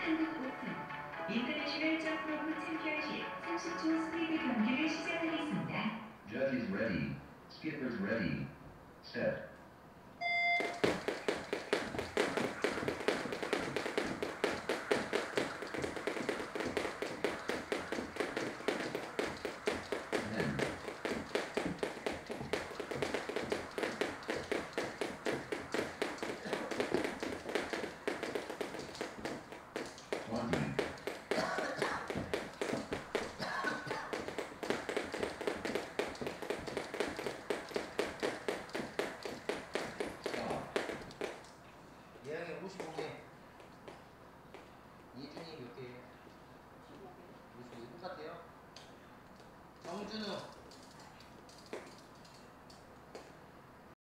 한국 오픈 인터내셔널 점프로프 챔피언십 30초 스피드 경기를 시작하겠습니다. Judges ready. Skippers ready. Set. 예영이 55개. 이준이 몇 개예요? 55개 똑같아요. 정준우